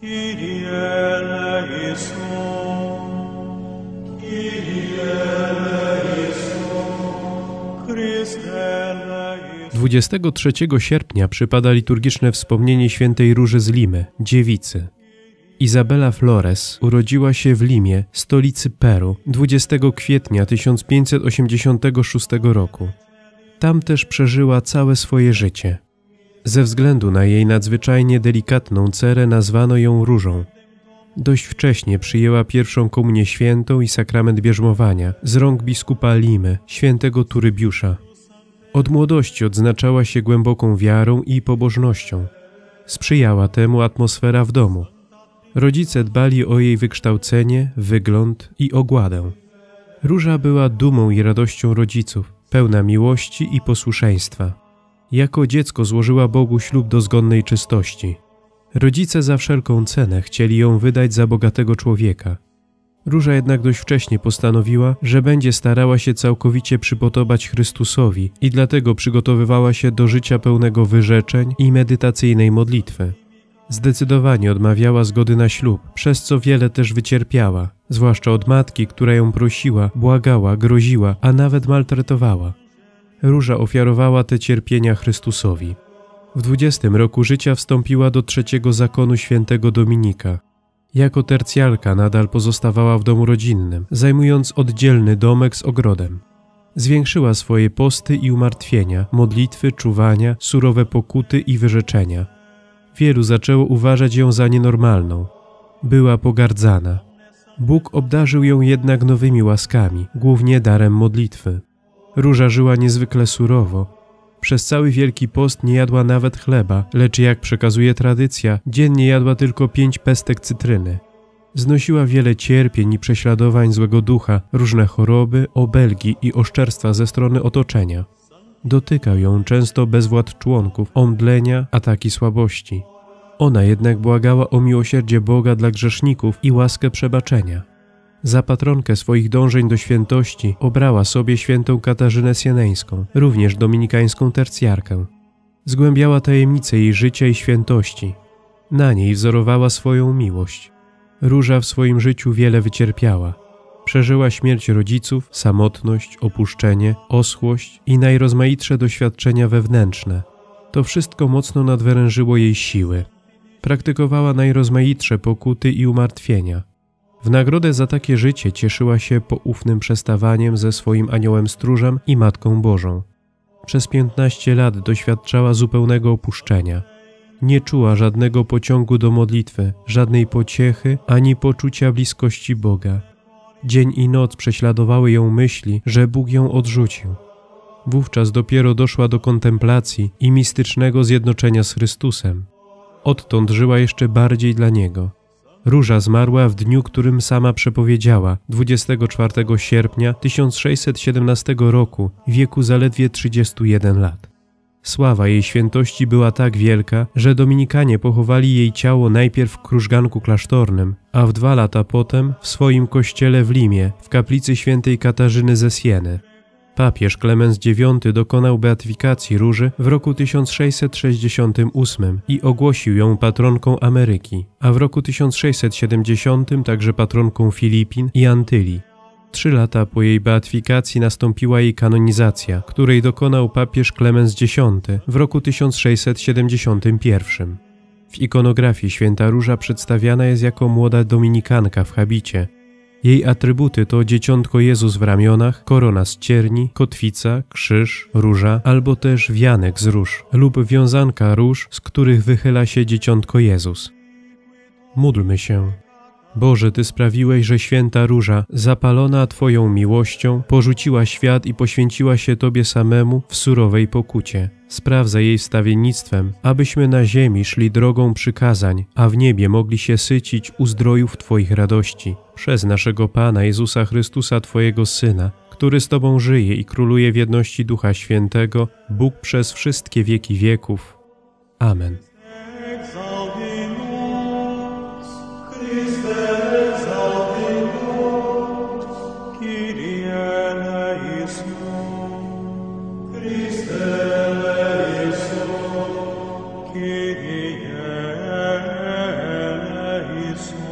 Dwudziestego 23 sierpnia przypada liturgiczne wspomnienie świętej Róży z Limy, dziewicy. Izabela Flores urodziła się w Limie, stolicy Peru, 20 kwietnia 1586 roku. Tam też przeżyła całe swoje życie. Ze względu na jej nadzwyczajnie delikatną cerę nazwano ją Różą. Dość wcześnie przyjęła pierwszą komunię świętą i sakrament bierzmowania z rąk biskupa Limy, świętego Turybiusza. Od młodości odznaczała się głęboką wiarą i pobożnością. Sprzyjała temu atmosfera w domu. Rodzice dbali o jej wykształcenie, wygląd i ogładę. Róża była dumą i radością rodziców, pełna miłości i posłuszeństwa. Jako dziecko złożyła Bogu ślub dozgonnej czystości. Rodzice za wszelką cenę chcieli ją wydać za bogatego człowieka. Róża jednak dość wcześnie postanowiła, że będzie starała się całkowicie przypodobać Chrystusowi i dlatego przygotowywała się do życia pełnego wyrzeczeń i medytacyjnej modlitwy. Zdecydowanie odmawiała zgody na ślub, przez co wiele też wycierpiała, zwłaszcza od matki, która ją prosiła, błagała, groziła, a nawet maltretowała. Róża ofiarowała te cierpienia Chrystusowi. W 20 roku życia wstąpiła do 3 zakonu świętego Dominika. Jako tercjalka nadal pozostawała w domu rodzinnym, zajmując oddzielny domek z ogrodem. Zwiększyła swoje posty i umartwienia, modlitwy, czuwania, surowe pokuty i wyrzeczenia. Wielu zaczęło uważać ją za nienormalną. Była pogardzana. Bóg obdarzył ją jednak nowymi łaskami, głównie darem modlitwy. Róża żyła niezwykle surowo. Przez cały Wielki Post nie jadła nawet chleba, lecz jak przekazuje tradycja, dziennie jadła tylko 5 pestek cytryny. Znosiła wiele cierpień i prześladowań złego ducha, różne choroby, obelgi i oszczerstwa ze strony otoczenia. Dotykał ją często bezwład członków, omdlenia, ataki słabości. Ona jednak błagała o miłosierdzie Boga dla grzeszników i łaskę przebaczenia. Za patronkę swoich dążeń do świętości obrała sobie świętą Katarzynę Sieneńską, również dominikańską tercjarkę. Zgłębiała tajemnice jej życia i świętości. Na niej wzorowała swoją miłość. Róża w swoim życiu wiele wycierpiała. Przeżyła śmierć rodziców, samotność, opuszczenie, oschłość i najrozmaitsze doświadczenia wewnętrzne. To wszystko mocno nadwyrężyło jej siły. Praktykowała najrozmaitsze pokuty i umartwienia. W nagrodę za takie życie cieszyła się poufnym przestawaniem ze swoim aniołem stróżem i Matką Bożą. Przez 15 lat doświadczała zupełnego opuszczenia. Nie czuła żadnego pociągu do modlitwy, żadnej pociechy ani poczucia bliskości Boga. Dzień i noc prześladowały ją myśli, że Bóg ją odrzucił. Wówczas dopiero doszła do kontemplacji i mistycznego zjednoczenia z Chrystusem. Odtąd żyła jeszcze bardziej dla Niego. Róża zmarła w dniu, którym sama przepowiedziała, 24 sierpnia 1617 roku, w wieku zaledwie 31 lat. Sława jej świętości była tak wielka, że dominikanie pochowali jej ciało najpierw w krużganku klasztornym, a w 2 lata potem w swoim kościele w Limie, w kaplicy świętej Katarzyny ze Sieny. Papież Klemens IX dokonał beatyfikacji Róży w roku 1668 i ogłosił ją patronką Ameryki, a w roku 1670 także patronką Filipin i Antylii. 3 lata po jej beatyfikacji nastąpiła jej kanonizacja, której dokonał papież Klemens X w roku 1671. W ikonografii święta Róża przedstawiana jest jako młoda dominikanka w habicie. Jej atrybuty to dzieciątko Jezus w ramionach, korona z cierni, kotwica, krzyż, róża albo też wianek z róż lub wiązanka róż, z których wychyla się dzieciątko Jezus. Módlmy się. Boże, Ty sprawiłeś, że święta Róża, zapalona Twoją miłością, porzuciła świat i poświęciła się Tobie samemu w surowej pokucie. Spraw za jej wstawiennictwem, abyśmy na ziemi szli drogą przykazań, a w niebie mogli się sycić u zdrojów Twoich radości. Przez naszego Pana Jezusa Chrystusa, Twojego Syna, który z Tobą żyje i króluje w jedności Ducha Świętego, Bóg przez wszystkie wieki wieków. Amen. Jesús.